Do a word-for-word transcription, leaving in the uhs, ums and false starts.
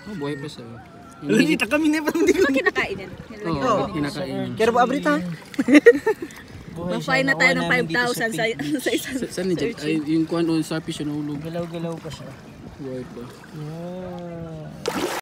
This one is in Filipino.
Oh, buhay pa siya. Lalita kami na pa hindi Ano kinakain yan? Oo, kinakain. Kaya ba abrita? Ma-fine na tayo ng five thousand sa, sa isang Sa- Saan ni Jack? Ay, yung kuhan o sa fish, nahulog. Galaw-galaw pa siya. Buhay pa. Yeah.